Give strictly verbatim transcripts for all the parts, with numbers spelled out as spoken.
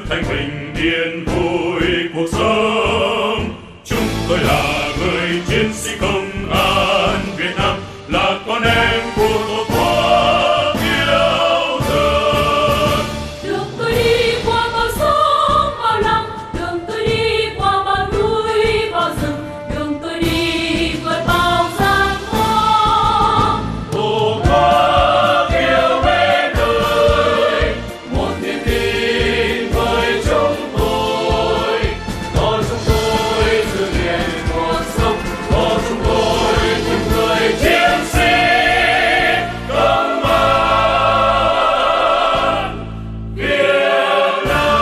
thành bình yên vui cuộc sống. Chúng tôi là người chiến sĩ công an Việt Nam, là con em của Tổ quốc yêu thương. Đường tôi đi qua bao sóng bao lặng, đường tôi đi qua bao núi bao rừng, đường tôi đi vượt bao gian khó. Tổ quốc yêu bên đời, một niềm tin với chúng tôi. Có chúng tôi giữ gìn cuộc sống, có chúng tôi những người chiến sĩ công an Việt Nam.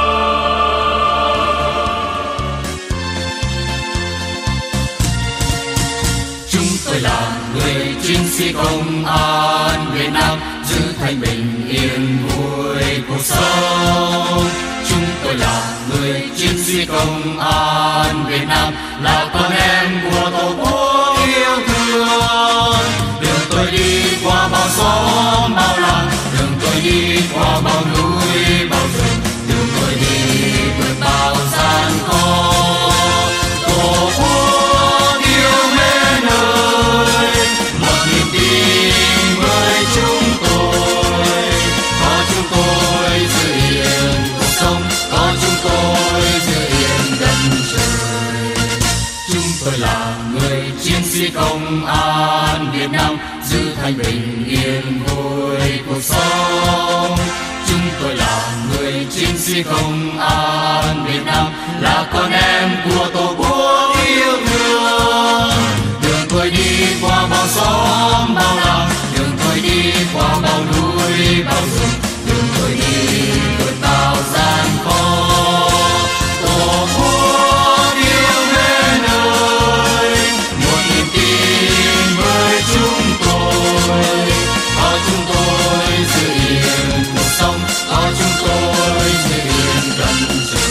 Chúng tôi là người chiến sĩ công an Việt Nam, giữ thành bình yên vui cuộc sống. Chúng tôi là người chiến sĩ công an Việt Nam, là con em của Tổ quốc yêu thương. Đường tôi đi qua bao xóm bao làng, đường tôi đi qua bao núi bao rừng, đường tôi đi vượt bao gian khó. Tổ quốc yêu mến ơi, một niềm tin với chúng tôi. Có chúng tôi giữ yên cuộc sống, có chúng tôi giữ yên đất trời. Chúng tôi là người chiến sĩ công an Việt Nam, giữ thành bình yên vui cuộc sống. Chúng tôi là người chiến sĩ công an Việt Nam, là con em của Tổ quốc yêu thương. Đường tôi đi qua bao xóm bao làng, đường tôi đi qua bao núi bao rừng, đường tôi đi vượt bao gian khó. Tổ quốc yêu mến ơi, một niềm tin với chúng tôi. Có chúng tôi giữ yên cuộc sống, có chúng tôi giữ yên đất trời.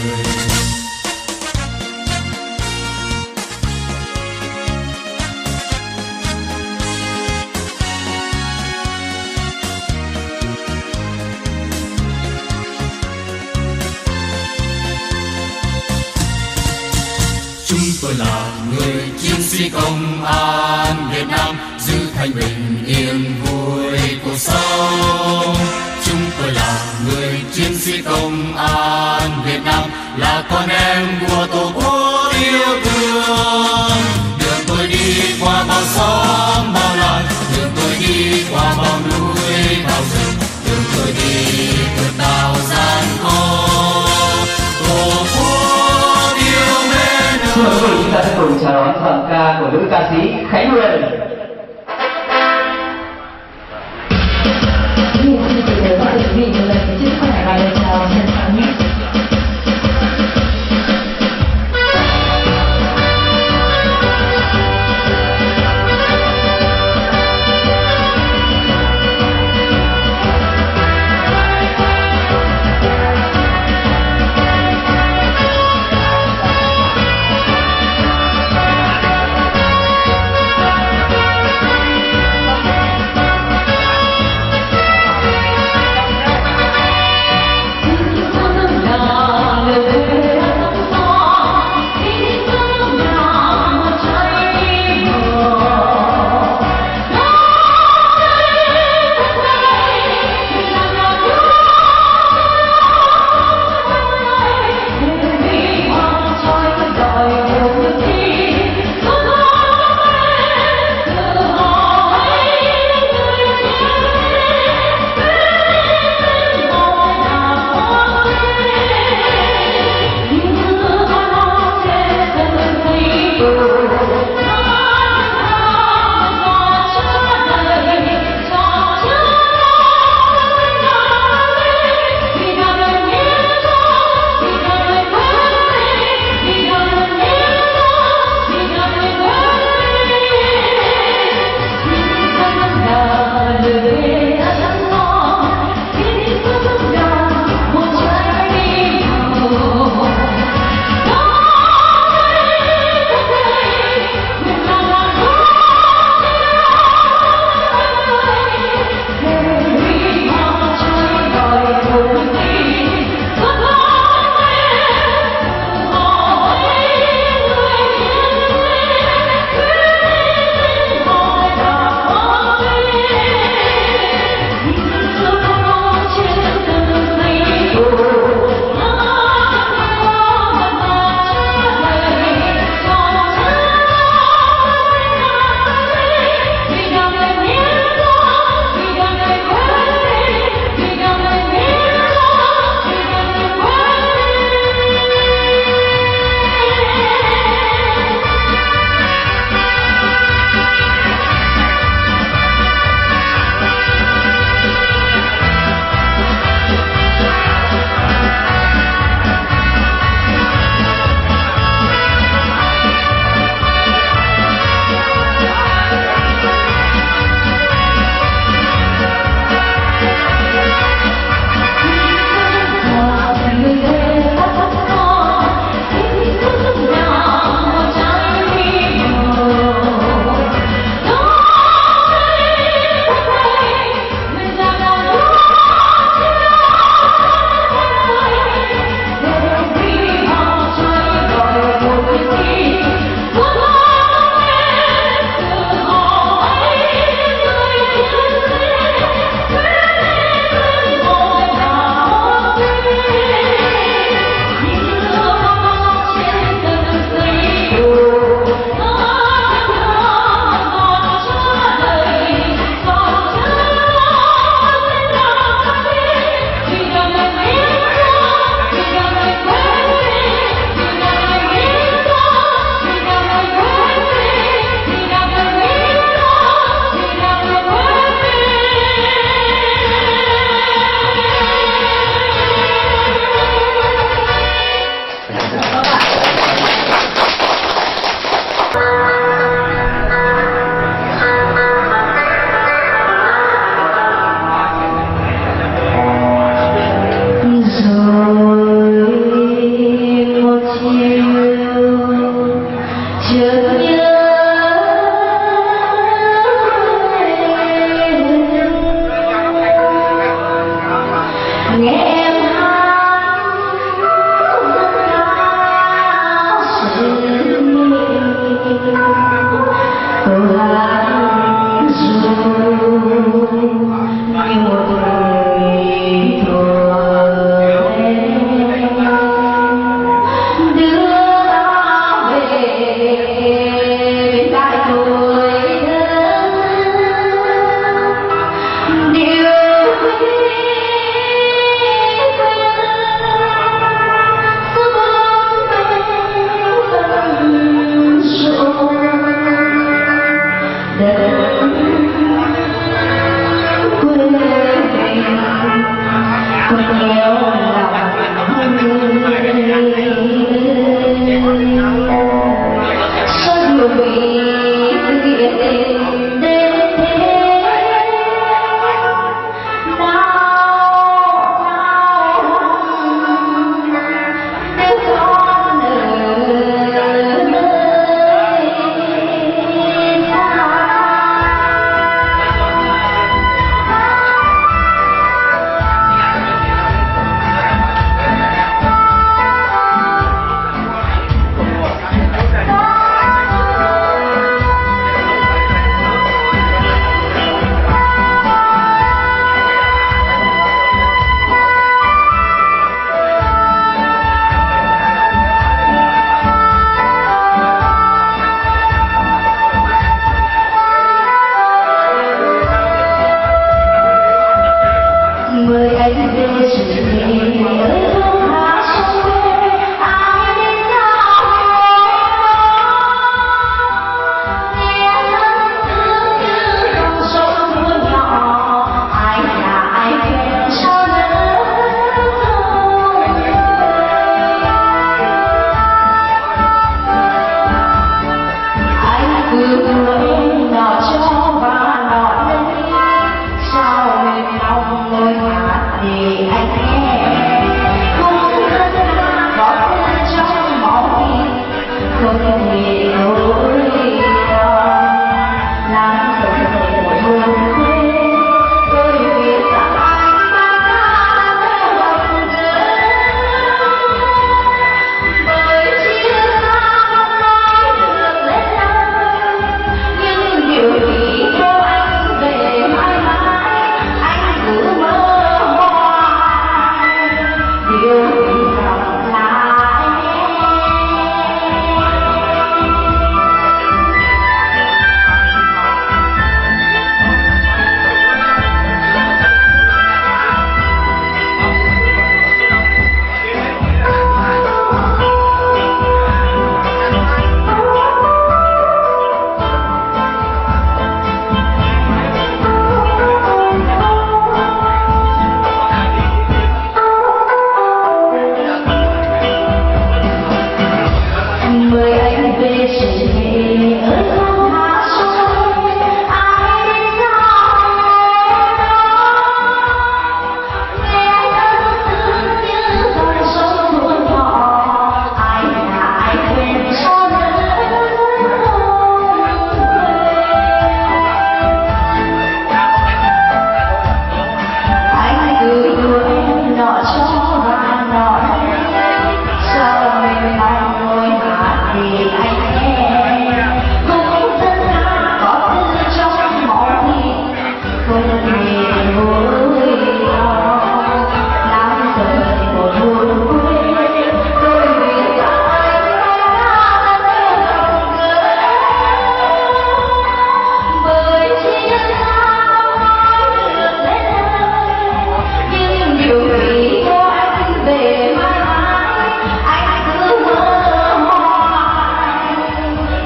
Chúng tôi là người chiến sĩ công an Việt Nam, giữ thành bình yên vui cuộc sống. Chúng tôi là người chiến sĩ công an Việt Nam, là con em của Tổ quốc yêu thương. Đường tôi đi qua bao xóm bao làng, đường tôi đi qua bao núi bao rừng, đường tôi đi vượt bao gian khó. Tổ quốc yêu mến ơi. Thưa quý vị, chúng ta sẽ cùng chào đón giọng ca của nữ ca sĩ Khánh Huyền. Xin kính mời các quý vị một lần nữa chiếc khăn bài lời chào thân ái nhất.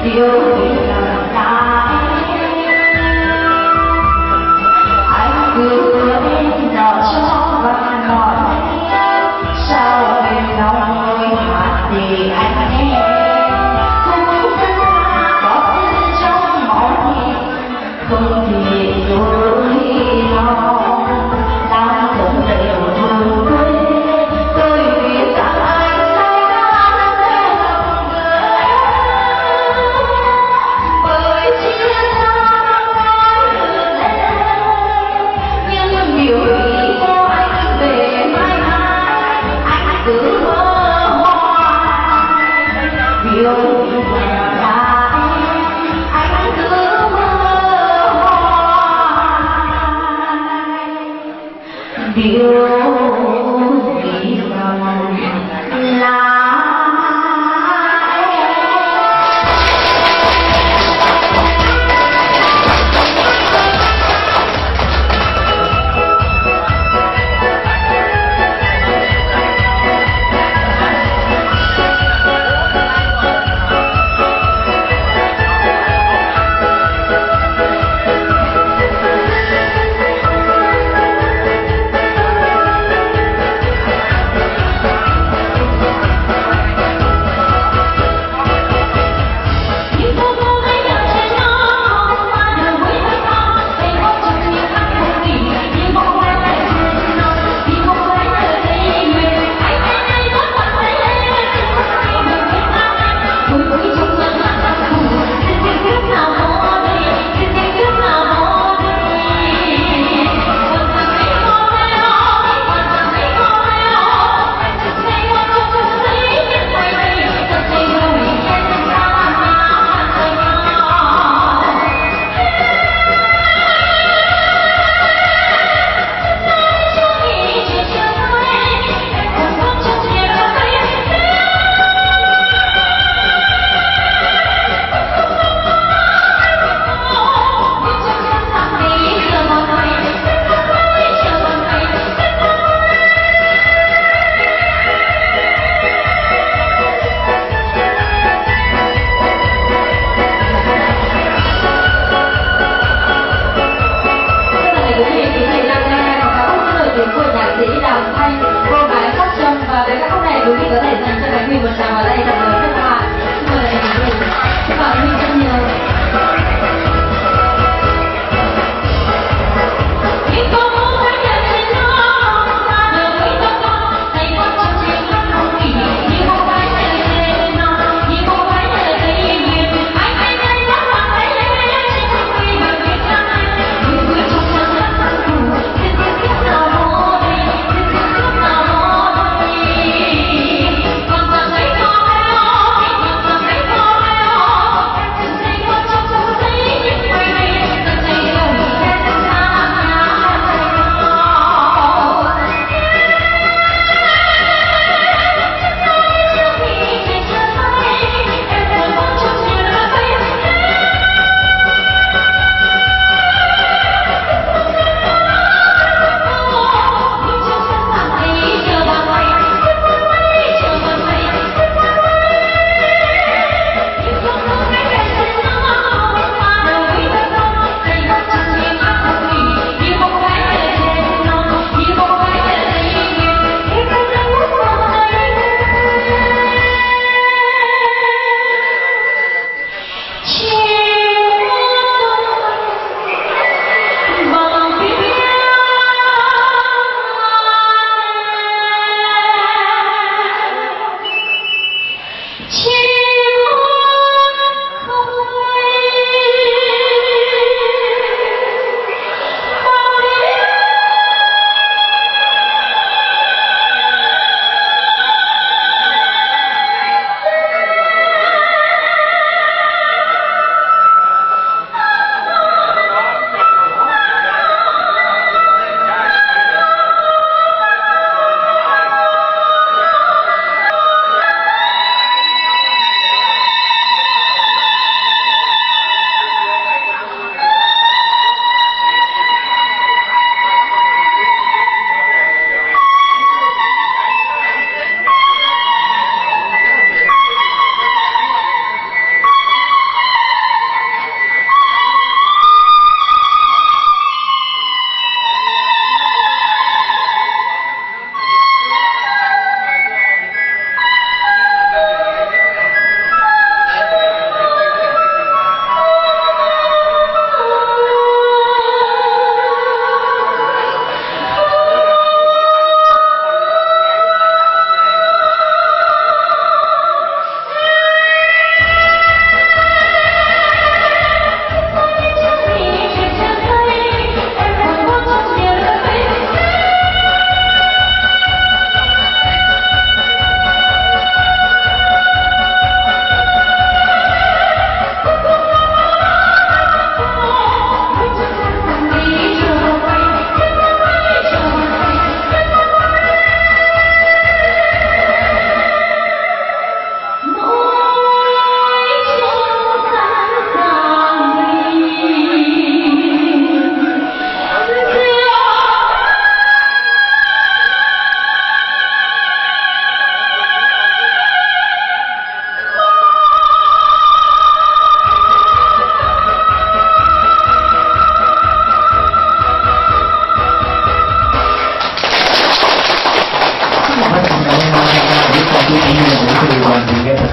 yêu lòng cái anh cứ em nọ cho và nọ sao em lòng người hát thì anh nghe không thân có thân trong máu không thì rồi lòng ta cũng đều buồn quên tôi biết rằng anh say đắm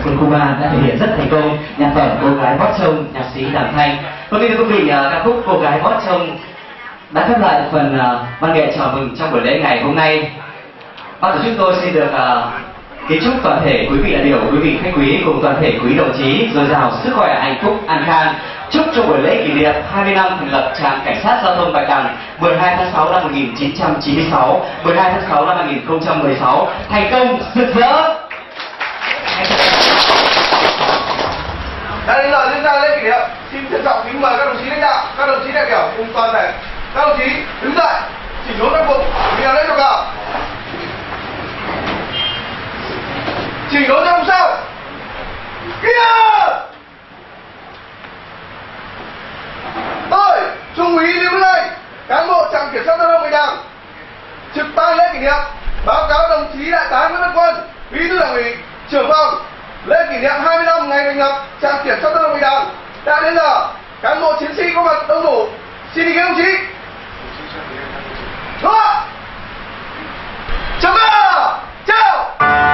quân khu ba đã thể hiện rất thành công nhạc phẩm Cô Gái Bót Trông, nhạc sĩ Đàm Thanh. Và kính thưa quý vị, ca khúc Cô Gái Bót Trông đã khép lại phần uh, văn nghệ chào mừng trong buổi lễ ngày hôm nay. Ban tổ chức tôi xin được uh, kính chúc toàn thể quý vị đại biểu, quý vị khách quý cùng toàn thể quý đồng chí dồi dào sức khỏe, hạnh phúc, an khang. Chúc cho buổi lễ kỷ niệm hai mươi năm thành lập trạm cảnh sát giao thông Bạch Đằng mười hai tháng sáu năm một nghìn chín trăm chín mươi sáu, mười hai tháng sáu năm hai nghìn không trăm mười sáu thành công rực rỡ. Đã đến giờ diễn ra lễ kỷ niệm, xin trân trọng kính mời các đồng chí lãnh đạo, các đồng chí đại biểu cùng toàn thể các đồng chí đứng dậy, chỉnh đốn trang phục, nghênh lễ cho cờ. Chỉnh đốn trang phục sau. Kia! Tôi, Trung úy Lưu Đức Anh, cán bộ trạm kiểm soát giao thông Bạch Đằng, trực ban lễ kỷ niệm, báo cáo đồng chí đại tá Nguyễn Văn Quân, bí thư đảng ủy, trưởng phòng. Lễ kỷ niệm hai mươi năm ngày thành lập trạm kiểm soát giao thông Bạch Đằng đã đến giờ, cán bộ chiến sĩ có mặt đông đủ, xin ý kiến đồng chí. Đúng ạ. Chào mừng, chào.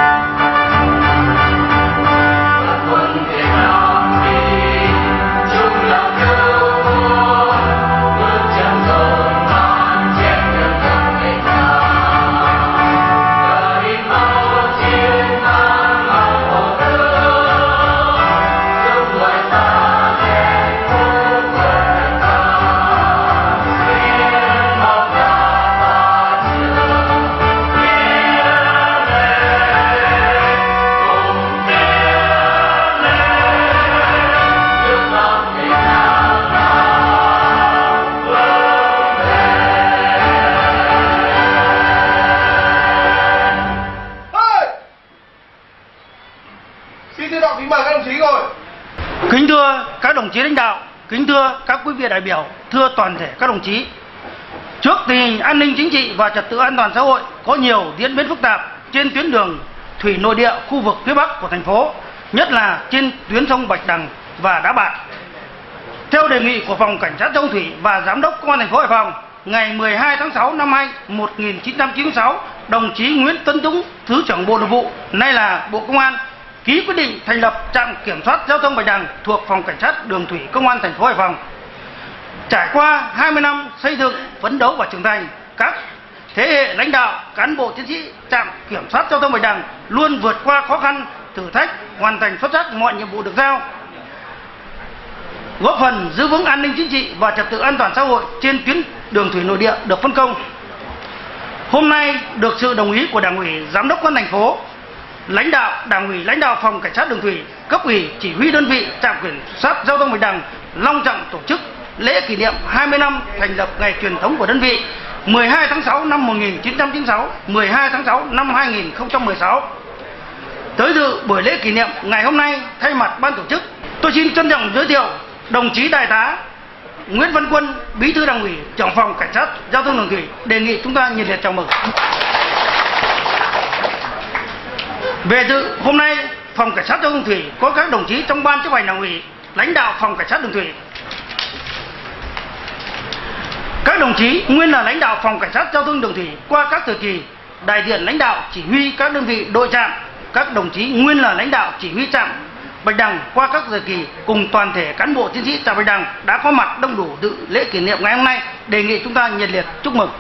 Kính thưa các đồng chí lãnh đạo, kính thưa các quý vị đại biểu, thưa toàn thể các đồng chí. Trước tình hình an ninh chính trị và trật tự an toàn xã hội có nhiều diễn biến phức tạp trên tuyến đường thủy nội địa khu vực phía Bắc của thành phố, nhất là trên tuyến sông Bạch Đằng và Đá Bạt. Theo đề nghị của Phòng Cảnh sát Giao thông Thủy và Giám đốc Công an thành phố Hải Phòng, ngày mười hai tháng sáu năm một nghìn chín trăm chín mươi sáu, đồng chí Nguyễn Tấn Dũng, Thứ trưởng Bộ Nội vụ, nay là Bộ Công an, ký quyết định thành lập trạm kiểm soát giao thông Bạch Đằng thuộc Phòng Cảnh sát Đường thủy Công an thành phố Hải Phòng. Trải qua hai mươi năm xây dựng, phấn đấu và trưởng thành, các thế hệ lãnh đạo, cán bộ chiến sĩ trạm kiểm soát giao thông Bạch Đằng luôn vượt qua khó khăn, thử thách, hoàn thành xuất sắc mọi nhiệm vụ được giao, góp phần giữ vững an ninh chính trị và trật tự an toàn xã hội trên tuyến đường thủy nội địa được phân công. Hôm nay được sự đồng ý của Đảng ủy, Giám đốc Công an thành phố, lãnh đạo Đảng ủy, lãnh đạo Phòng Cảnh sát Đường thủy, cấp ủy, chỉ huy đơn vị trạm kiểm soát giao thông Bạch Đằng long trọng tổ chức lễ kỷ niệm hai mươi năm thành lập ngày truyền thống của đơn vị mười hai tháng sáu năm một nghìn chín trăm chín mươi sáu, mười hai tháng sáu năm hai nghìn không trăm mười sáu. Tới dự buổi lễ kỷ niệm ngày hôm nay, thay mặt ban tổ chức, tôi xin trân trọng giới thiệu đồng chí đại tá Nguyễn Văn Quân, bí thư Đảng ủy, trưởng Phòng Cảnh sát Giao thông Đường thủy, đề nghị chúng ta nhiệt liệt chào mừng. Về dự hôm nay, Phòng Cảnh sát Giao thông Thủy có các đồng chí trong ban chấp hành Đảng ủy, lãnh đạo Phòng Cảnh sát Đường thủy. Các đồng chí nguyên là lãnh đạo Phòng Cảnh sát Giao thông Đường thủy qua các thời kỳ, đại diện lãnh đạo chỉ huy các đơn vị đội trạm. Các đồng chí nguyên là lãnh đạo chỉ huy trạm Bạch Đằng qua các thời kỳ, cùng toàn thể cán bộ chiến sĩ trạm Bạch Đằng đã có mặt đông đủ dự lễ kỷ niệm ngày hôm nay, đề nghị chúng ta nhiệt liệt chúc mừng.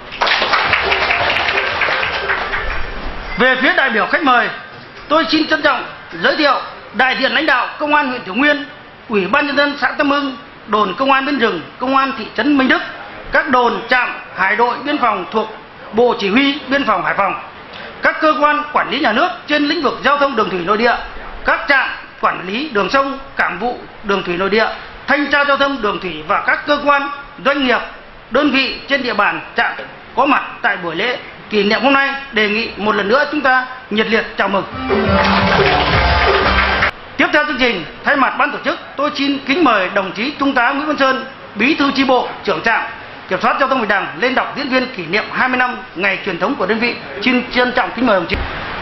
Về phía đại biểu khách mời, tôi xin trân trọng giới thiệu đại diện lãnh đạo Công an huyện Thủy Nguyên, Ủy ban nhân dân xã Tâm Hưng, đồn Công an Biên rừng, Công an thị trấn Minh Đức, các đồn trạm hải đội biên phòng thuộc Bộ Chỉ huy Biên phòng Hải Phòng, các cơ quan quản lý nhà nước trên lĩnh vực giao thông đường thủy nội địa, các trạm quản lý đường sông, cảng vụ đường thủy nội địa, thanh tra giao thông đường thủy và các cơ quan, doanh nghiệp, đơn vị trên địa bàn trạm có mặt tại buổi lễ kỷ niệm hôm nay, đề nghị một lần nữa chúng ta nhiệt liệt chào mừng. Tiếp theo chương trình, thay mặt ban tổ chức, tôi xin kính mời đồng chí Trung tá Nguyễn Văn Sơn, bí thư chi bộ, trưởng trạm kiểm soát giao thông Bạch Đằng lên đọc diễn viên kỷ niệm hai mươi năm ngày truyền thống của đơn vị. Xin trân trọng kính mời đồng chí.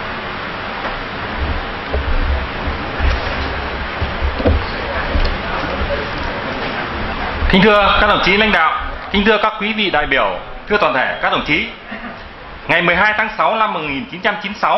Kính thưa các đồng chí lãnh đạo, kính thưa các quý vị đại biểu, thưa toàn thể các đồng chí. Ngày mười hai tháng sáu năm một nghìn chín trăm chín mươi sáu,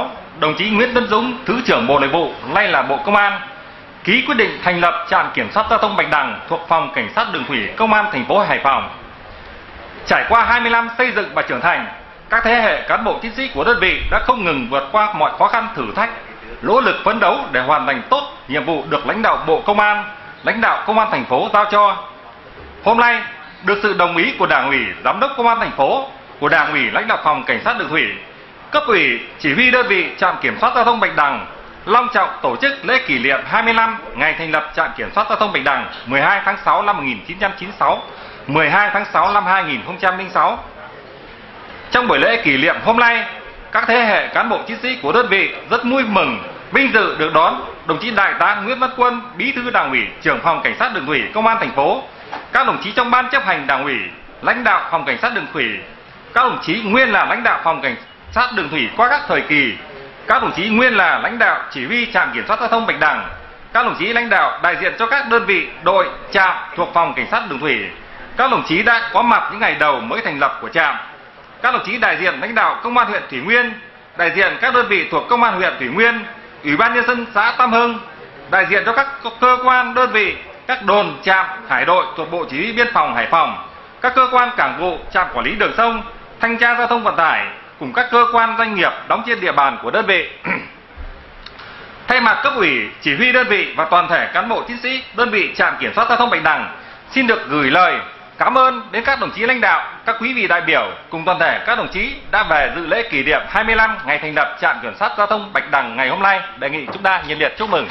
đồng chí Nguyễn Tấn Dũng, Thứ trưởng Bộ Nội vụ, nay là Bộ Công an, ký quyết định thành lập trạm kiểm soát giao thông Bạch Đằng thuộc Phòng Cảnh sát Đường thủy Công an thành phố Hải Phòng. Trải qua hai mươi năm xây dựng và trưởng thành, các thế hệ cán bộ chiến sĩ của đơn vị đã không ngừng vượt qua mọi khó khăn thử thách, nỗ lực phấn đấu để hoàn thành tốt nhiệm vụ được lãnh đạo Bộ Công an, lãnh đạo Công an thành phố giao cho. Hôm nay, được sự đồng ý của Đảng ủy, Giám đốc Công an thành phố, của Đảng ủy, lãnh đạo Phòng Cảnh sát Đường thủy, cấp ủy, chỉ huy đơn vị trạm kiểm soát giao thông Bạch Đằng long trọng tổ chức lễ kỷ niệm hai mươi năm ngày thành lập trạm kiểm soát giao thông Bạch Đằng mười hai tháng sáu năm một nghìn chín trăm chín mươi sáu, mười hai tháng sáu năm hai nghìn không trăm lẻ sáu. Trong buổi lễ kỷ niệm hôm nay, các thế hệ cán bộ chiến sĩ của đơn vị rất vui mừng, vinh dự được đón đồng chí Đại tá Nguyễn Văn Quân, Bí thư Đảng ủy, trưởng Phòng Cảnh sát Đường thủy Công an thành phố, các đồng chí trong ban chấp hành Đảng ủy, lãnh đạo Phòng Cảnh sát Đường thủy, các đồng chí nguyên là lãnh đạo Phòng Cảnh sát Đường thủy qua các thời kỳ, các đồng chí nguyên là lãnh đạo chỉ huy trạm kiểm soát giao thông Bạch Đằng, các đồng chí lãnh đạo đại diện cho các đơn vị, đội, trạm thuộc Phòng Cảnh sát Đường thủy, các đồng chí đã có mặt những ngày đầu mới thành lập của trạm, các đồng chí đại diện lãnh đạo Công an huyện Thủy Nguyên, đại diện các đơn vị thuộc Công an huyện Thủy Nguyên, Ủy ban nhân dân xã Tam Hưng, đại diện cho các cơ quan đơn vị, các đồn, trạm, hải đội thuộc Bộ Chỉ huy Biên phòng Hải Phòng, các cơ quan cảng vụ, trạm quản lý đường sông, thanh tra giao thông vận tải, cùng các cơ quan doanh nghiệp đóng trên địa bàn của đơn vị. Thay mặt cấp ủy, chỉ huy đơn vị và toàn thể cán bộ chiến sĩ đơn vị trạm kiểm soát giao thông Bạch Đằng xin được gửi lời cảm ơn đến các đồng chí lãnh đạo, các quý vị đại biểu cùng toàn thể các đồng chí đã về dự lễ kỷ niệm hai mươi lăm ngày thành lập trạm kiểm soát giao thông Bạch Đằng ngày hôm nay. Đề nghị chúng ta nhiệt liệt chúc mừng.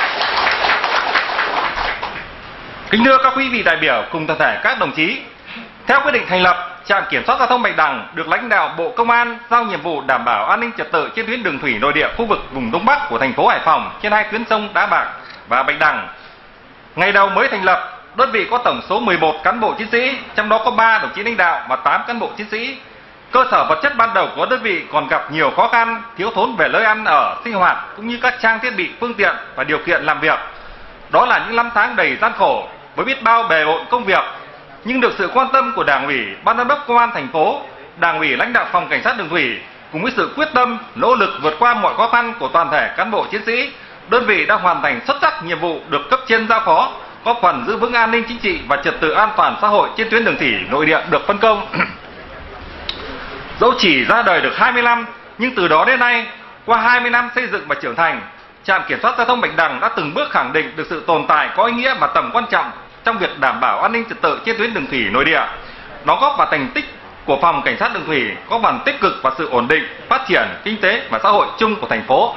Kính thưa các quý vị đại biểu cùng toàn thể các đồng chí, theo quyết định thành lập trạm kiểm soát giao thông Bạch Đằng được lãnh đạo Bộ Công an giao nhiệm vụ đảm bảo an ninh trật tự trên tuyến đường thủy nội địa khu vực vùng Đông Bắc của thành phố Hải Phòng trên hai tuyến sông Đá Bạc và Bạch Đằng. Ngày đầu mới thành lập, đơn vị có tổng số mười một cán bộ chiến sĩ, trong đó có ba đồng chí lãnh đạo và tám cán bộ chiến sĩ. Cơ sở vật chất ban đầu của đơn vị còn gặp nhiều khó khăn, thiếu thốn về nơi ăn ở, sinh hoạt cũng như các trang thiết bị, phương tiện và điều kiện làm việc. Đó là những năm tháng đầy gian khổ với biết bao bề bộn công việc, nhưng được sự quan tâm của Đảng ủy, Ban giám đốc Công an thành phố, Đảng ủy, lãnh đạo Phòng Cảnh sát Đường thủy cùng với sự quyết tâm, nỗ lực vượt qua mọi khó khăn của toàn thể cán bộ chiến sĩ, đơn vị đã hoàn thành xuất sắc nhiệm vụ được cấp trên giao phó, góp phần giữ vững an ninh chính trị và trật tự an toàn xã hội trên tuyến đường thủy nội địa được phân công. Dẫu chỉ ra đời được hai mươi năm, nhưng từ đó đến nay, qua hai mươi năm xây dựng và trưởng thành, trạm kiểm soát giao thông Bạch Đằng đã từng bước khẳng định được sự tồn tại có ý nghĩa và tầm quan trọng trong việc đảm bảo an ninh trật tự trên tuyến đường thủy nội địa. Nó góp vào thành tích của Phòng Cảnh sát Đường thủy, góp phần tích cực vào sự ổn định, phát triển kinh tế và xã hội chung của thành phố.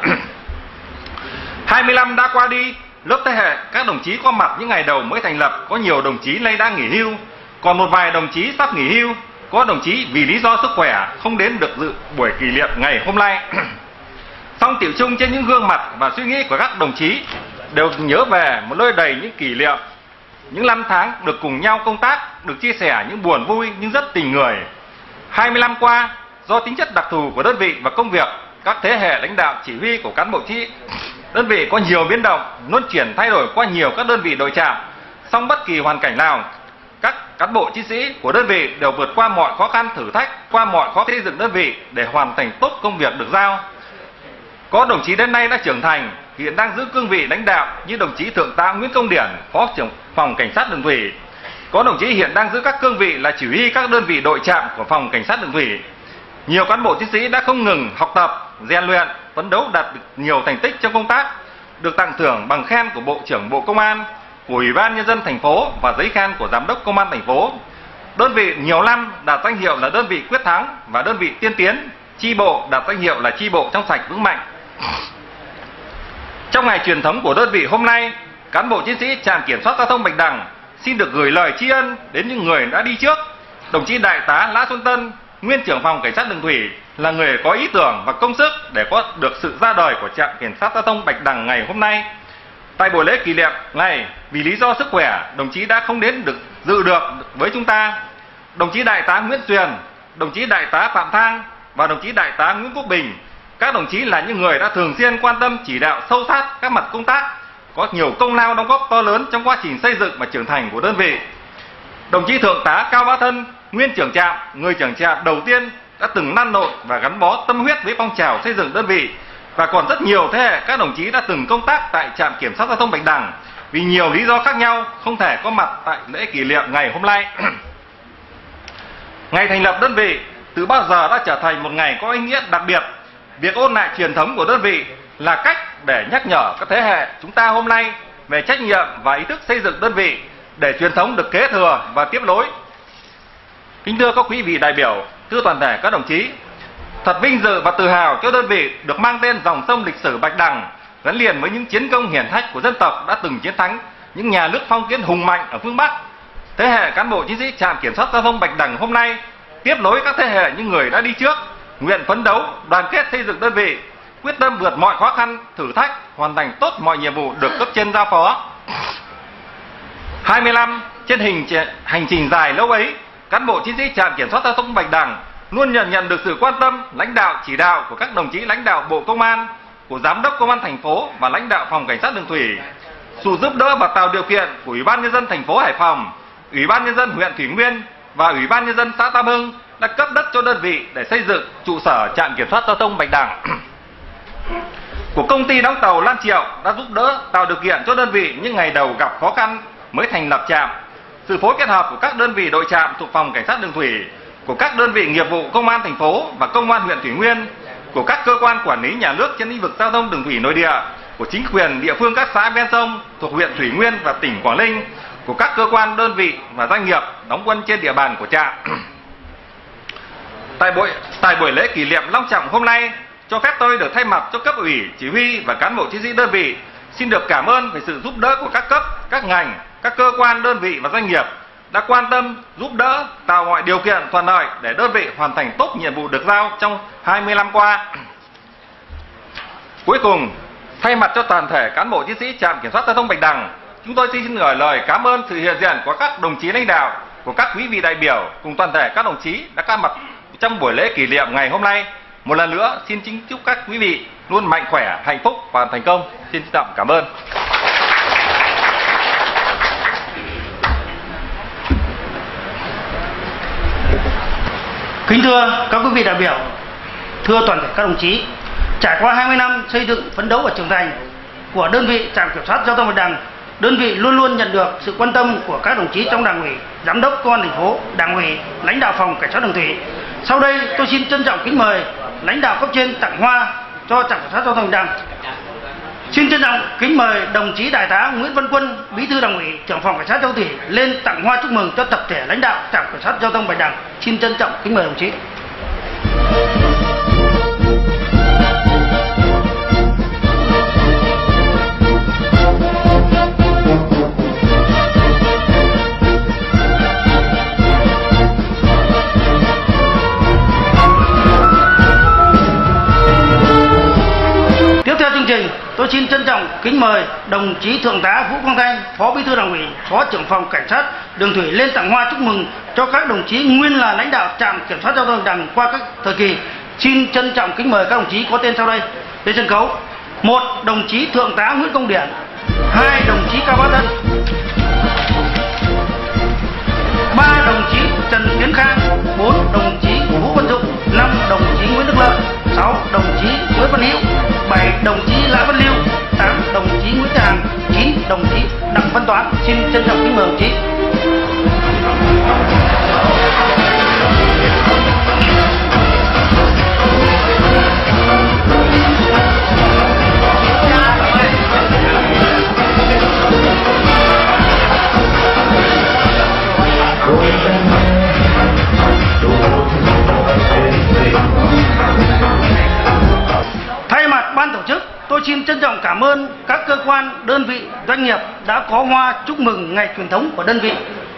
hai mươi năm đã qua đi, lớp thế hệ các đồng chí có mặt những ngày đầu mới thành lập có nhiều đồng chí nay đã nghỉ hưu, còn một vài đồng chí sắp nghỉ hưu, có đồng chí vì lý do sức khỏe không đến được dự buổi kỷ niệm ngày hôm nay. Song tiểu chung trên những gương mặt và suy nghĩ của các đồng chí đều nhớ về một nơi đầy những kỷ niệm, những năm tháng được cùng nhau công tác, được chia sẻ những buồn vui nhưng rất tình người. hai mươi năm qua, do tính chất đặc thù của đơn vị và công việc, các thế hệ lãnh đạo chỉ huy của cán bộ chiến đơn vị có nhiều biến động, luân chuyển thay đổi qua nhiều các đơn vị đội trạm. Song bất kỳ hoàn cảnh nào, các cán bộ chiến sĩ của đơn vị đều vượt qua mọi khó khăn thử thách, qua mọi khó xây dựng đơn vị để hoàn thành tốt công việc được giao. Có đồng chí đến nay đã trưởng thành, hiện đang giữ cương vị lãnh đạo như đồng chí Thượng tá Nguyễn Công Điển, Phó trưởng Phòng Cảnh sát Đường thủy. Có đồng chí hiện đang giữ các cương vị là chỉ huy các đơn vị đội trạm của Phòng Cảnh sát Đường thủy. Nhiều cán bộ chiến sĩ đã không ngừng học tập, rèn luyện, phấn đấu đạt được nhiều thành tích trong công tác, được tặng thưởng bằng khen của Bộ trưởng Bộ Công an, của Ủy ban nhân dân thành phố và giấy khen của Giám đốc Công an thành phố. Đơn vị nhiều năm đạt danh hiệu là đơn vị quyết thắng và đơn vị tiên tiến, chi bộ đạt danh hiệu là chi bộ trong sạch vững mạnh. Trong ngày truyền thống của đơn vị hôm nay, cán bộ chiến sĩ trạm kiểm soát giao thông Bạch Đằng xin được gửi lời tri ân đến những người đã đi trước. Đồng chí Đại tá Lã Xuân Tân, nguyên trưởng Phòng Cảnh sát Đường thủy, là người có ý tưởng và công sức để có được sự ra đời của trạm kiểm soát giao thông Bạch Đằng ngày hôm nay. Tại buổi lễ kỷ niệm này, vì lý do sức khỏe, đồng chí đã không đến được dự được với chúng ta. Đồng chí Đại tá Nguyễn Tuyền, đồng chí Đại tá Phạm Thang và đồng chí Đại tá Nguyễn Quốc Bình, các đồng chí là những người đã thường xuyên quan tâm chỉ đạo sâu sát các mặt công tác, có nhiều công lao đóng góp to lớn trong quá trình xây dựng và trưởng thành của đơn vị. Đồng chí Thượng tá Cao Bá Thân, nguyên trưởng trạm, người trưởng trạm đầu tiên đã từng năn nộn và gắn bó tâm huyết với phong trào xây dựng đơn vị, và còn rất nhiều thế hệ các đồng chí đã từng công tác tại trạm kiểm soát giao thông Bạch Đằng vì nhiều lý do khác nhau không thể có mặt tại lễ kỷ niệm ngày hôm nay. Ngày thành lập đơn vị từ bao giờ đã trở thành một ngày có ý nghĩa đặc biệt. Việc ôn lại truyền thống của đơn vị là cách để nhắc nhở các thế hệ chúng ta hôm nay về trách nhiệm và ý thức xây dựng đơn vị để truyền thống được kế thừa và tiếp nối. Kính thưa các quý vị đại biểu, thưa toàn thể các đồng chí, thật vinh dự và tự hào cho đơn vị được mang tên dòng sông lịch sử Bạch Đằng, gắn liền với những chiến công hiển hách của dân tộc đã từng chiến thắng những nhà nước phong kiến hùng mạnh ở phương Bắc. Thế hệ cán bộ chiến sĩ trạm kiểm soát giao thông Bạch Đằng hôm nay tiếp nối các thế hệ những người đã đi trước, nguyện phấn đấu, đoàn kết xây dựng đơn vị, quyết tâm vượt mọi khó khăn, thử thách, hoàn thành tốt mọi nhiệm vụ được cấp trên giao phó. hai mươi năm trên hình hành trình dài lâu ấy, cán bộ chiến sĩ trạm kiểm soát giao thông Bạch Đằng luôn nhận nhận được sự quan tâm, lãnh đạo chỉ đạo của các đồng chí lãnh đạo Bộ Công an, của Giám đốc Công an thành phố và lãnh đạo Phòng Cảnh sát Đường thủy, sự giúp đỡ và tạo điều kiện của Ủy ban nhân dân thành phố Hải Phòng, Ủy ban nhân dân huyện Thủy Nguyên và Ủy ban nhân dân xã Tam Hưng đã cấp đất cho đơn vị để xây dựng trụ sở trạm kiểm soát giao thông Bạch Đằng. Của công ty đóng tàu Lan Triệu đã giúp đỡ tạo điều kiện cho đơn vị những ngày đầu gặp khó khăn mới thành lập trạm. Sự phối kết hợp của các đơn vị đội trạm thuộc Phòng Cảnh sát Đường thủy, của các đơn vị nghiệp vụ Công an thành phố và Công an huyện Thủy Nguyên, của các cơ quan quản lý nhà nước trên lĩnh vực giao thông đường thủy nội địa, của chính quyền địa phương các xã ven sông thuộc huyện Thủy Nguyên và tỉnh Quảng Ninh, của các cơ quan đơn vị và doanh nghiệp đóng quân trên địa bàn của trạm. Tại buổi tại buổi lễ kỷ niệm long trọng hôm nay, cho phép tôi được thay mặt cho cấp ủy, chỉ huy và cán bộ chiến sĩ đơn vị xin được cảm ơn về sự giúp đỡ của các cấp, các ngành, các cơ quan đơn vị và doanh nghiệp đã quan tâm, giúp đỡ, tạo mọi điều kiện thuận lợi để đơn vị hoàn thành tốt nhiệm vụ được giao trong hai mươi năm qua. Cuối cùng, thay mặt cho toàn thể cán bộ chiến sĩ trạm kiểm soát giao thông Bạch Đằng, chúng tôi xin gửi lời cảm ơn sự hiện diện của các đồng chí lãnh đạo, của các quý vị đại biểu cùng toàn thể các đồng chí đã có mặt trong buổi lễ kỷ niệm ngày hôm nay. Một lần nữa xin kính chúc các quý vị luôn mạnh khỏe, hạnh phúc và thành công. Xin trân trọng cảm ơn. Kính thưa các quý vị đại biểu, thưa toàn thể các đồng chí, trải qua hai mươi năm xây dựng, phấn đấu và trưởng thành của đơn vị trạm kiểm soát giao thông Bạch Đằng, đơn vị luôn luôn nhận được sự quan tâm của các đồng chí trong Đảng ủy, Giám đốc Công an thành phố, Đảng ủy, lãnh đạo Phòng Cảnh sát Đường thủy. Sau đây tôi xin trân trọng kính mời lãnh đạo cấp trên tặng hoa cho trạm kiểm soát giao thông Bạch Đằng. Xin trân trọng kính mời đồng chí Đại tá Nguyễn Văn Quân, Bí thư Đảng ủy, trưởng Phòng Cảnh sát giao thông thủy lên tặng hoa chúc mừng cho tập thể lãnh đạo trạm kiểm soát giao thông Bạch Đằng. Xin trân trọng kính mời đồng chí. Tiếp theo chương trình, tôi xin trân trọng kính mời đồng chí Thượng tá Vũ Quang Thanh, Phó Bí thư Đảng ủy, Phó trưởng Phòng Cảnh sát Đường thủy lên tặng hoa chúc mừng cho các đồng chí nguyên là lãnh đạo trạm kiểm soát giao thông Bạch Đằng qua các thời kỳ. Xin trân trọng kính mời các đồng chí có tên sau đây lên sân khấu. Một, đồng chí Thượng tá Nguyễn Công Điển. Hai, đồng chí Cao Bá Thân. Ba, đồng chí Trần Tiến Khang. Bốn, đồng chí Vũ Văn Dụng. Năm, đồng chí Nguyễn Đức Lợi. Sáu, đồng chí Nguyễn Văn Hữu. Bảy, đồng chí Lã Văn Lưu. Tám, đồng chí Nguyễn Tràng. Chín, đồng chí Đặng Văn Toán. Xin trân trọng kính mời đồng chí. Thay mặt ban tổ chức, tôi xin trân trọng cảm ơn các cơ quan, đơn vị, doanh nghiệp đã có hoa chúc mừng ngày truyền thống của đơn vị.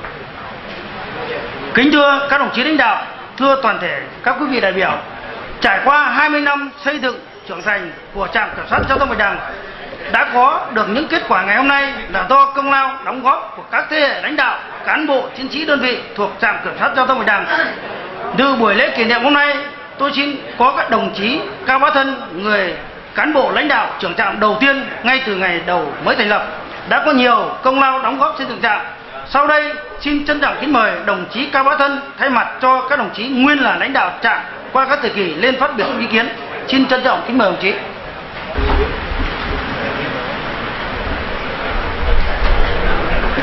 Kính thưa các đồng chí lãnh đạo, thưa toàn thể các quý vị đại biểu, trải qua hai mươi năm xây dựng, trưởng thành của trạm kiểm soát giao thông Bạch Đằng, đã có được những kết quả ngày hôm nay là do công lao đóng góp của các thế hệ lãnh đạo, cán bộ, chiến sĩ đơn vị thuộc trạm kiểm soát giao thông Bạch Đằng. Từ buổi lễ kỷ niệm hôm nay, tôi xin có các đồng chí Cao Bá Thân, người cán bộ lãnh đạo trưởng trạm đầu tiên ngay từ ngày đầu mới thành lập, đã có nhiều công lao đóng góp xây dựng trạm. Sau đây xin trân trọng kính mời đồng chí Cao Bá Thân thay mặt cho các đồng chí nguyên là lãnh đạo trạm qua các thời kỳ lên phát biểu ý kiến. Xin trân trọng kính mời đồng chí.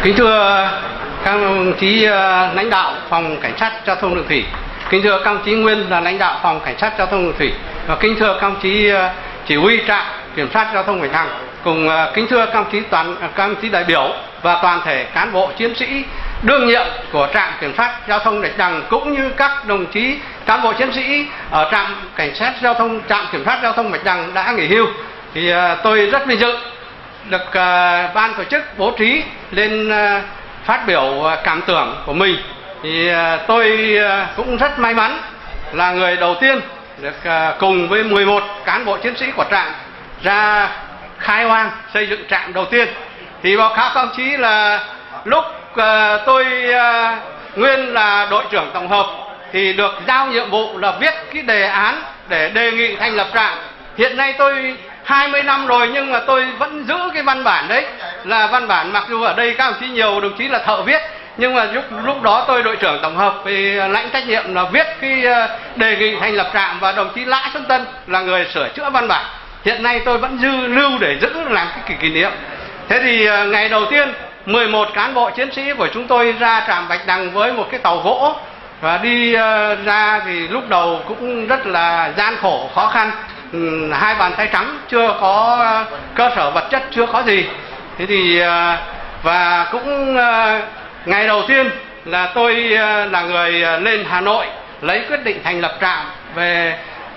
Kính thưa các đồng chí lãnh đạo phòng cảnh sát giao thông đường thủy, kính thưa các đồng chí nguyên là lãnh đạo phòng cảnh sát giao thông đường thủy, và kính thưa các đồng chí chỉ huy trạm kiểm soát giao thông Bạch Đằng, cùng kính thưa các đồng chí toàn các đồng chí đại biểu và toàn thể cán bộ chiến sĩ đương nhiệm của trạm kiểm soát giao thông Bạch Đằng, cũng như các đồng chí cán bộ chiến sĩ ở trạm cảnh sát giao thông trạm kiểm soát giao thông Bạch Đằng đã nghỉ hưu. Thì tôi rất vinh dự được uh, ban tổ chức bố trí lên uh, phát biểu uh, cảm tưởng của mình. Thì uh, tôi uh, cũng rất may mắn là người đầu tiên được uh, cùng với mười một cán bộ chiến sĩ của trạm ra khai hoang xây dựng trạm đầu tiên. Thì báo cáo các ông chí là lúc uh, tôi uh, nguyên là đội trưởng tổng hợp thì được giao nhiệm vụ là viết cái đề án để đề nghị thành lập trạm. Hiện nay tôi hai mươi năm rồi nhưng mà tôi vẫn giữ cái văn bản đấy, là văn bản mặc dù ở đây các đồng chí nhiều đồng chí là thợ viết, nhưng mà lúc lúc đó tôi đội trưởng tổng hợp thì lãnh trách nhiệm là viết cái đề nghị thành lập trạm, và đồng chí Lã Xuân Tân là người sửa chữa văn bản. Hiện nay tôi vẫn dư lưu để giữ làm cái kỷ, kỷ niệm. Thế thì ngày đầu tiên mười một cán bộ chiến sĩ của chúng tôi ra trạm Bạch Đằng với một cái tàu gỗ, và đi ra thì lúc đầu cũng rất là gian khổ khó khăn. Ừ, hai bàn tay trắng, chưa có cơ sở vật chất, chưa có gì. Thế thì và cũng ngày đầu tiên là tôi là người lên Hà Nội lấy quyết định thành lập trạm về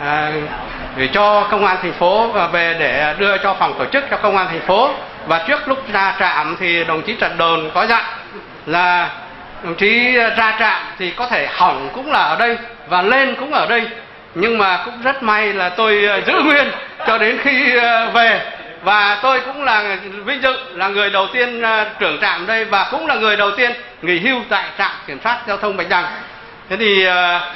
để cho công an thành phố, và về để đưa cho phòng tổ chức cho công an thành phố. Và trước lúc ra trạm thì đồng chí Trần Đồn có dặn là đồng chí ra trạm thì có thể hỏng cũng là ở đây và lên cũng ở đây, nhưng mà cũng rất may là tôi giữ nguyên cho đến khi về. Và tôi cũng là vinh dự là người đầu tiên trưởng trạm đây, và cũng là người đầu tiên nghỉ hưu tại trạm kiểm soát giao thông Bạch Đằng. Thế thì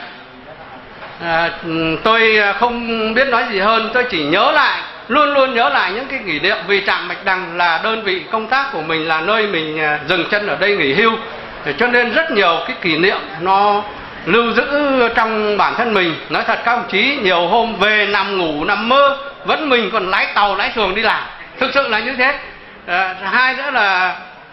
à, tôi không biết nói gì hơn, tôi chỉ nhớ lại, luôn luôn nhớ lại những cái kỷ niệm, vì trạm Bạch Đằng là đơn vị công tác của mình, là nơi mình dừng chân ở đây nghỉ hưu, cho nên rất nhiều cái kỷ niệm nó lưu giữ trong bản thân mình. Nói thật các đồng chí, nhiều hôm về nằm ngủ nằm mơ vẫn mình còn lái tàu lái xuồng đi làm, thực sự là như thế. À, hai nữa là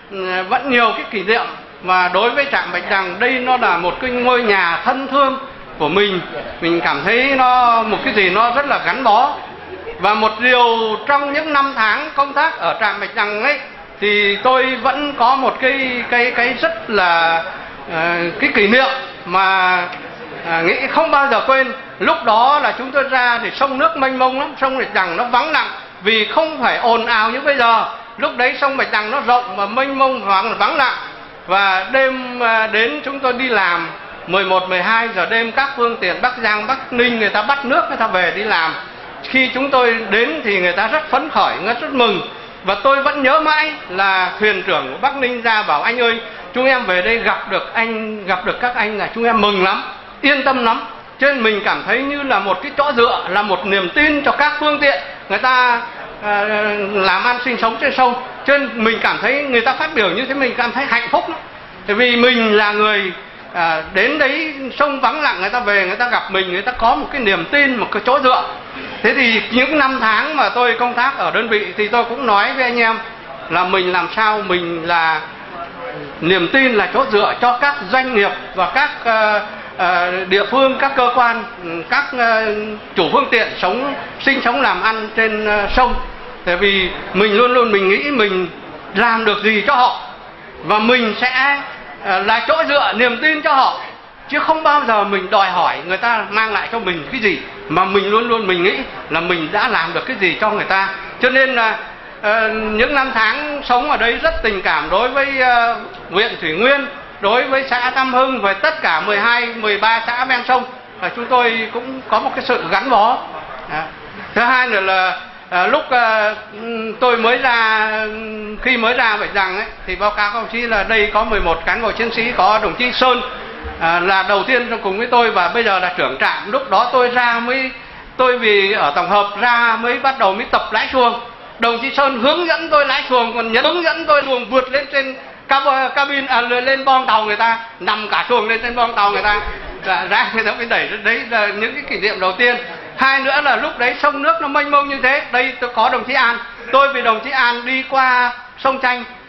vẫn nhiều cái kỷ niệm, và đối với trạm Bạch Đằng đây nó là một cái ngôi nhà thân thương của mình, mình cảm thấy nó một cái gì nó rất là gắn bó. Và một điều trong những năm tháng công tác ở trạm Bạch Đằng ấy thì tôi vẫn có một cái cái cái rất là uh, cái kỷ niệm mà à, nghĩ không bao giờ quên. Lúc đó là chúng tôi ra thì sông nước mênh mông lắm, sông Bạch Đằng nó vắng lặng vì không phải ồn ào như bây giờ. Lúc đấy sông Bạch Đằng nó rộng mà mênh mông vắng vắng lặng. Và đêm à, đến chúng tôi đi làm mười một mười hai giờ đêm, các phương tiện Bắc Giang Bắc Ninh người ta bắt nước người ta về đi làm. Khi chúng tôi đến thì người ta rất phấn khởi, người ta rất mừng. Và tôi vẫn nhớ mãi là thuyền trưởng của Bắc Ninh ra bảo anh ơi, chúng em về đây gặp được anh, gặp được các anh là chúng em mừng lắm, yên tâm lắm. Cho nên mình cảm thấy như là một cái chỗ dựa, là một niềm tin cho các phương tiện người ta à, làm ăn sinh sống trên sông. Cho nên mình cảm thấy người ta phát biểu như thế mình cảm thấy hạnh phúc lắm. Tại vì mình là người à, đến đấy sông vắng lặng, người ta về người ta gặp mình, người ta có một cái niềm tin, một cái chỗ dựa. Thế thì những năm tháng mà tôi công tác ở đơn vị thì tôi cũng nói với anh em là mình làm sao mình là niềm tin, là chỗ dựa cho các doanh nghiệp và các uh, uh, địa phương, các cơ quan, các uh, chủ phương tiện sống sinh sống làm ăn trên uh, sông. Tại vì mình luôn luôn mình nghĩ mình làm được gì cho họ và mình sẽ uh, là chỗ dựa, niềm tin cho họ, chứ không bao giờ mình đòi hỏi người ta mang lại cho mình cái gì, mà mình luôn luôn mình nghĩ là mình đã làm được cái gì cho người ta. Cho nên là uh, những năm tháng sống ở đây rất tình cảm đối với uh, huyện Thủy Nguyên, đối với xã Tam Hưng và tất cả mười hai, mười ba xã ven sông. uh, Chúng tôi cũng có một cái sự gắn bó. uh. Thứ hai nữa là uh, lúc uh, tôi mới ra, khi mới ra Bạch Đằng ấy, thì báo cáo các đồng chí là đây có mười một cán bộ chiến sĩ, có đồng chí Sơn À, là đầu tiên cùng với tôi và bây giờ là trưởng trạm. Lúc đó tôi ra mới, tôi vì ở tổng hợp ra mới bắt đầu mới tập lái xuồng. Đồng chí Sơn hướng dẫn tôi lái xuồng, còn nhấn hướng dẫn tôi xuồng vượt lên trên cabin, à, lên boong tàu người ta, nằm cả xuồng lên trên boong tàu người ta, à, ra người ta mới đẩy. Đấy là những cái kỷ niệm đầu tiên. Hai nữa là lúc đấy sông nước nó mênh mông như thế. Đây tôi có đồng chí An, tôi vì đồng chí An đi qua sông Chanh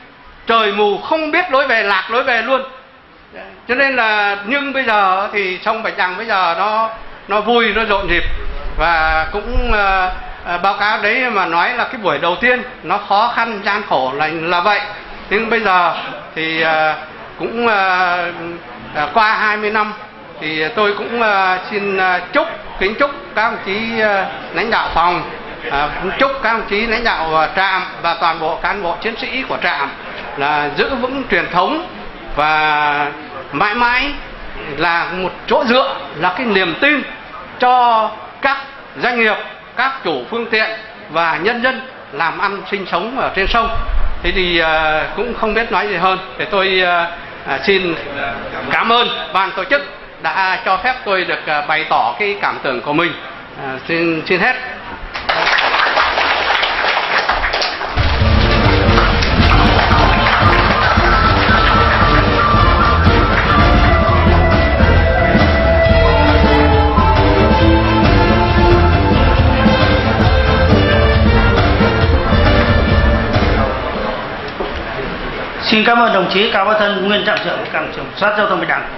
trời mù không biết lối về, lạc lối về luôn. Cho nên là nhưng bây giờ thì sông Bạch Đằng bây giờ nó nó vui, nó rộn rịp, và cũng uh, uh, báo cáo đấy mà nói là cái buổi đầu tiên nó khó khăn gian khổ là là vậy. Nhưng bây giờ thì uh, cũng uh, uh, qua hai mươi năm thì tôi cũng uh, xin uh, chúc kính chúc các đồng chí uh, lãnh đạo phòng, uh, chúc các đồng chí lãnh đạo uh, trạm và toàn bộ cán bộ chiến sĩ của trạm là giữ vững truyền thống và mãi mãi là một chỗ dựa, là cái niềm tin cho các doanh nghiệp, các chủ phương tiện và nhân dân làm ăn sinh sống ở trên sông. Thế thì uh, cũng không biết nói gì hơn. Để tôi uh, uh, xin cảm ơn ban tổ chức đã cho phép tôi được uh, bày tỏ cái cảm tưởng của mình. Uh, xin xin hết. Xin cảm ơn đồng chí Cao Bá Thân, nguyên trạm trưởng trạm kiểm soát giao thông Bạch Đằng.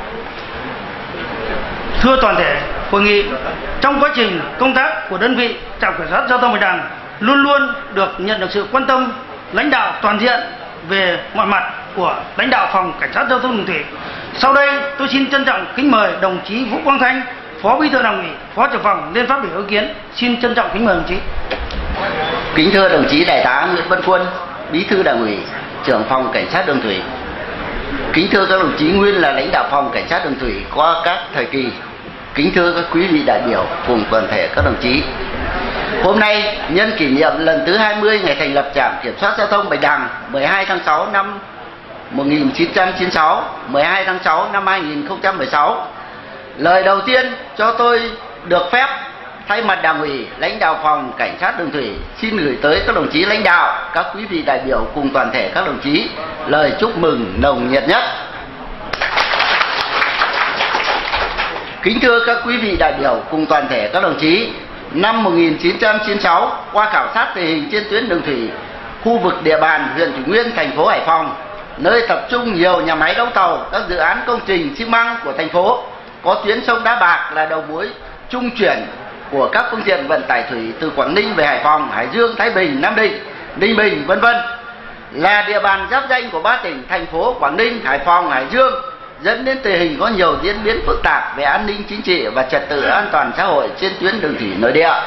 Thưa toàn thể hội nghị, trong quá trình công tác của đơn vị trạm kiểm soát giao thông Bạch Đằng luôn luôn được nhận được sự quan tâm lãnh đạo toàn diện về mọi mặt của lãnh đạo phòng cảnh sát giao thông đường thủy. Sau đây tôi xin trân trọng kính mời đồng chí Vũ Quang Thanh, Phó Bí thư Đảng ủy, Phó trưởng phòng lên phát biểu ý kiến. Xin trân trọng kính mời đồng chí. Kính thưa đồng chí Đại tá Nguyễn Văn Quân, Bí thư Đảng ủy, trưởng phòng cảnh sát đường thủy. Kính thưa các đồng chí nguyên là lãnh đạo phòng cảnh sát đường thủy qua các thời kỳ. Kính thưa các quý vị đại biểu cùng toàn thể các đồng chí. Hôm nay nhân kỷ niệm lần thứ hai mươi ngày thành lập trạm kiểm soát giao thông Bạch Đằng mười hai tháng sáu năm một nghìn chín trăm chín mươi sáu, mười hai tháng sáu năm hai nghìn không trăm mười sáu. Lời đầu tiên cho tôi được phép thay mặt Đảng ủy, lãnh đạo phòng cảnh sát đường thủy xin gửi tới các đồng chí lãnh đạo, các quý vị đại biểu cùng toàn thể các đồng chí lời chúc mừng nồng nhiệt nhất. Kính thưa các quý vị đại biểu cùng toàn thể các đồng chí, năm một nghìn chín trăm chín mươi sáu, qua khảo sát tình hình trên tuyến đường thủy, khu vực địa bàn huyện Thủy Nguyên, thành phố Hải Phòng, nơi tập trung nhiều nhà máy đóng tàu, các dự án công trình xi măng của thành phố, có tuyến sông Đá Bạc là đầu mối trung chuyển của các phương tiện vận tải thủy từ Quảng Ninh về Hải Phòng, Hải Dương, Thái Bình, Nam Định, Ninh Bình, vân vân, là địa bàn giáp ranh của ba tỉnh thành phố Quảng Ninh, Hải Phòng, Hải Dương, dẫn đến tình hình có nhiều diễn biến phức tạp về an ninh chính trị và trật tự an toàn xã hội trên tuyến đường thủy nội địa.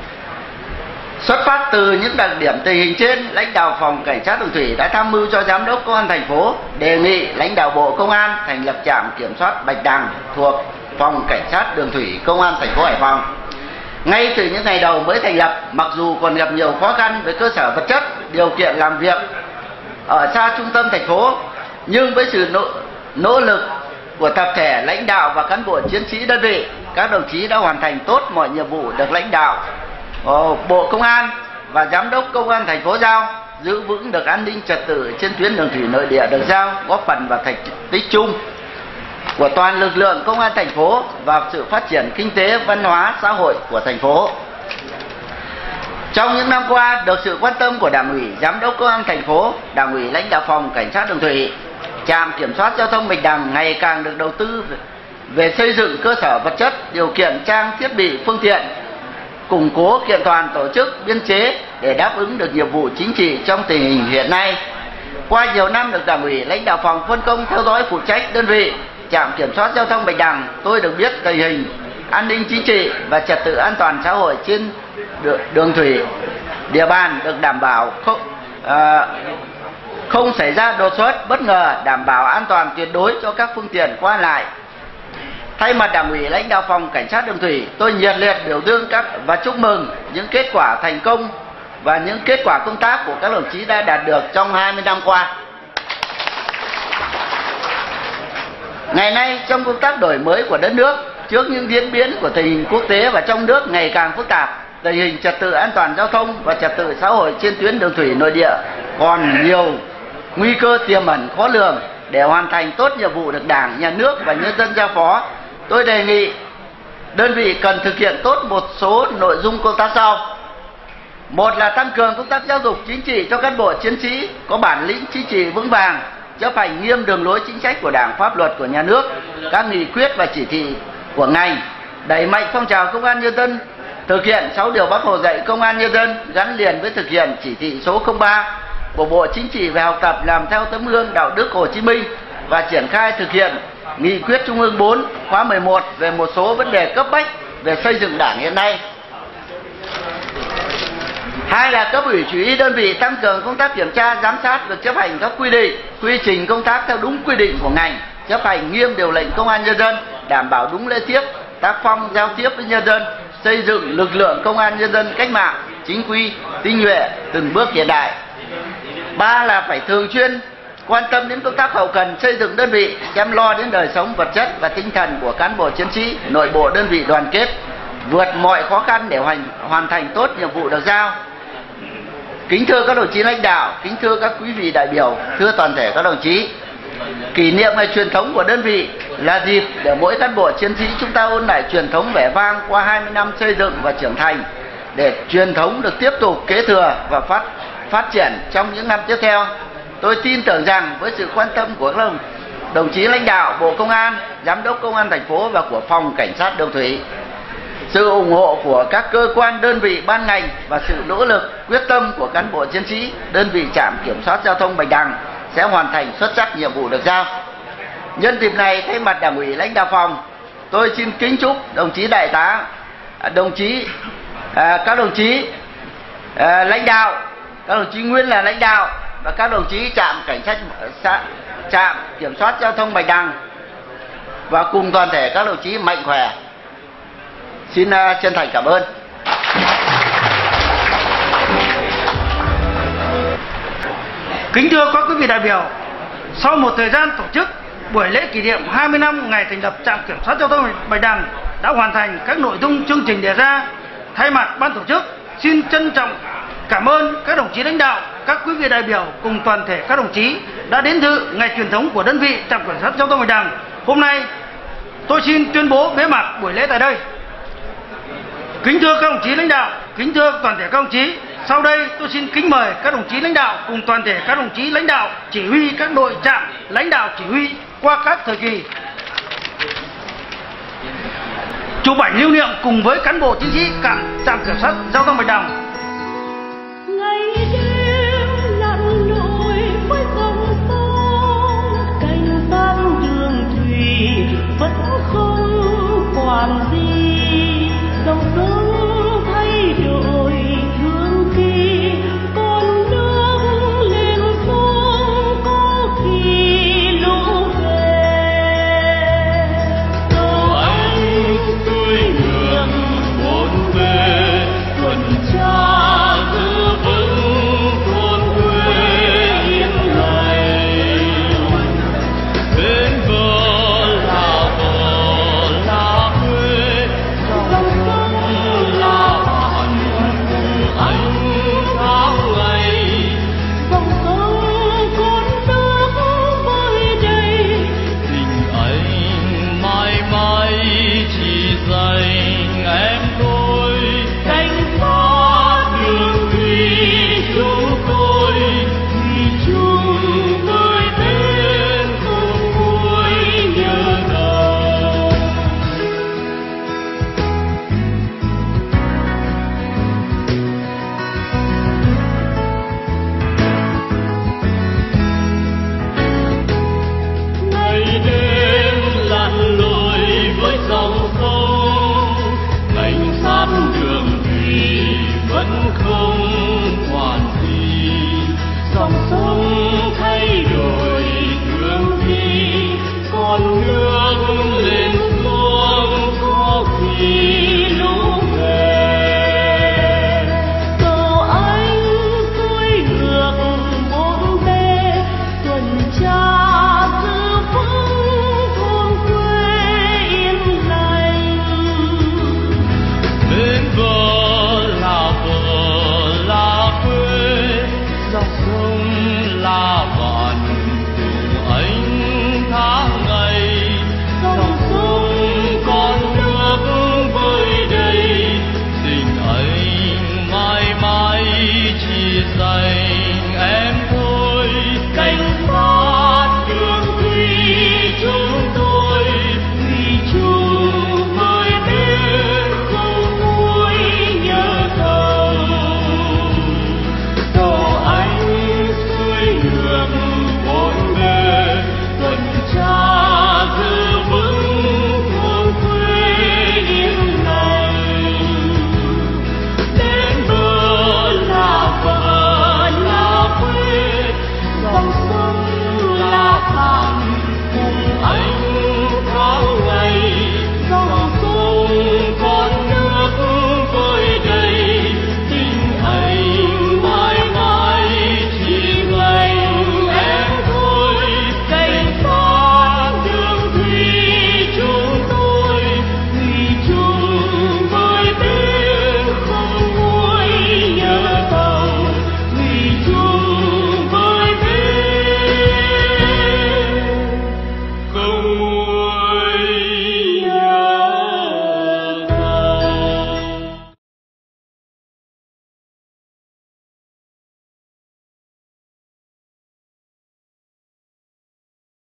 Xuất phát từ những đặc điểm tình hình trên, lãnh đạo phòng cảnh sát đường thủy đã tham mưu cho giám đốc công an thành phố đề nghị lãnh đạo Bộ Công an thành lập trạm kiểm soát Bạch Đằng thuộc phòng cảnh sát đường thủy công an thành phố Hải Phòng. Ngay từ những ngày đầu mới thành lập, mặc dù còn gặp nhiều khó khăn về cơ sở vật chất, điều kiện làm việc ở xa trung tâm thành phố, nhưng với sự nỗ, nỗ lực của tập thể lãnh đạo và cán bộ chiến sĩ đơn vị, các đồng chí đã hoàn thành tốt mọi nhiệm vụ được lãnh đạo Bộ Công an và giám đốc công an thành phố giao, giữ vững được an ninh trật tự trên tuyến đường thủy nội địa được giao, góp phần vào thành tích chung của toàn lực lượng công an thành phố và sự phát triển kinh tế, văn hóa, xã hội của thành phố. Trong những năm qua, được sự quan tâm của Đảng ủy, giám đốc công an thành phố, Đảng ủy, lãnh đạo phòng cảnh sát đường thủy, trạm kiểm soát giao thông Bạch Đằng ngày càng được đầu tư về xây dựng cơ sở vật chất, điều kiện trang thiết bị, phương tiện, củng cố kiện toàn tổ chức, biên chế để đáp ứng được nhiệm vụ chính trị trong tình hình hiện nay. Qua nhiều năm được Đảng ủy, lãnh đạo phòng phân công theo dõi phụ trách đơn vị trạm kiểm soát giao thông Bạch Đằng, tôi được biết tình hình an ninh chính trị và trật tự an toàn xã hội trên đường thủy địa bàn được đảm bảo, không, à, không xảy ra đột xuất bất ngờ, đảm bảo an toàn tuyệt đối cho các phương tiện qua lại. Thay mặt Đảng ủy, lãnh đạo phòng cảnh sát đường thủy, tôi nhiệt liệt biểu dương các và chúc mừng những kết quả thành công và những kết quả công tác của các đồng chí đã đạt được trong hai mươi năm qua. Ngày nay, trong công tác đổi mới của đất nước, trước những diễn biến của tình hình quốc tế và trong nước ngày càng phức tạp, tình hình trật tự an toàn giao thông và trật tự xã hội trên tuyến đường thủy nội địa còn nhiều nguy cơ tiềm ẩn khó lường. Để hoàn thành tốt nhiệm vụ được Đảng, Nhà nước và nhân dân giao phó, tôi đề nghị đơn vị cần thực hiện tốt một số nội dung công tác sau. Một là tăng cường công tác giáo dục chính trị cho cán bộ chiến sĩ có bản lĩnh chính trị vững vàng, chấp hành nghiêm đường lối chính sách của Đảng, pháp luật của nhà nước, các nghị quyết và chỉ thị của ngành, đẩy mạnh phong trào công an nhân dân, thực hiện sáu điều Bác Hồ dạy công an nhân dân gắn liền với thực hiện chỉ thị số không ba của Bộ Chính trị về học tập làm theo tấm gương đạo đức Hồ Chí Minh và triển khai thực hiện nghị quyết Trung ương bốn khóa mười một về một số vấn đề cấp bách về xây dựng Đảng hiện nay. Hai là cấp ủy chỉ huy đơn vị tăng cường công tác kiểm tra, giám sát việc chấp hành các quy định, quy trình công tác theo đúng quy định của ngành, chấp hành nghiêm điều lệnh công an nhân dân, đảm bảo đúng lễ tiết, tác phong giao tiếp với nhân dân, xây dựng lực lượng công an nhân dân cách mạng, chính quy, tinh nhuệ, từng bước hiện đại. Ba là phải thường xuyên quan tâm đến công tác hậu cần xây dựng đơn vị, chăm lo đến đời sống vật chất và tinh thần của cán bộ chiến sĩ, nội bộ đơn vị đoàn kết, vượt mọi khó khăn để hoàn, hoàn thành tốt nhiệm vụ được giao. Kính thưa các đồng chí lãnh đạo, kính thưa các quý vị đại biểu, thưa toàn thể các đồng chí, kỷ niệm ngày truyền thống của đơn vị là dịp để mỗi cán bộ chiến sĩ chúng ta ôn lại truyền thống vẻ vang qua hai mươi năm xây dựng và trưởng thành, để truyền thống được tiếp tục kế thừa và phát phát triển trong những năm tiếp theo. Tôi tin tưởng rằng với sự quan tâm của các đồng, đồng chí lãnh đạo Bộ Công an, Giám đốc Công an thành phố và của Phòng Cảnh sát Đường thủy, sự ủng hộ của các cơ quan, đơn vị, ban ngành và sự nỗ lực, quyết tâm của cán bộ chiến sĩ, đơn vị trạm kiểm soát giao thông Bạch Đằng sẽ hoàn thành xuất sắc nhiệm vụ được giao. Nhân dịp này, thay mặt Đảng ủy lãnh đạo phòng, tôi xin kính chúc đồng chí đại tá, đồng chí, à, các đồng chí à, lãnh đạo, các đồng chí nguyên là lãnh đạo và các đồng chí trạm cảnh sát, trạm kiểm soát giao thông Bạch Đằng và cùng toàn thể các đồng chí mạnh khỏe. Xin uh, chân thành cảm ơn. Kính thưa các quý vị đại biểu, sau một thời gian tổ chức, buổi lễ kỷ niệm hai mươi năm ngày thành lập trạm kiểm soát giao thông Bạch Đằng đã hoàn thành các nội dung chương trình đề ra. Thay mặt ban tổ chức, xin trân trọng cảm ơn các đồng chí lãnh đạo, các quý vị đại biểu cùng toàn thể các đồng chí đã đến dự ngày truyền thống của đơn vị trạm kiểm soát giao thông Bạch Đằng. Hôm nay, tôi xin tuyên bố bế mạc buổi lễ tại đây. Kính thưa các đồng chí lãnh đạo, kính thưa toàn thể các đồng chí, sau đây tôi xin kính mời các đồng chí lãnh đạo cùng toàn thể các đồng chí lãnh đạo chỉ huy các đội trạm, lãnh đạo chỉ huy qua các thời kỳ chụp ảnh lưu niệm cùng với cán bộ chiến sĩ trạm kiểm soát giao thông Bạch Đằng.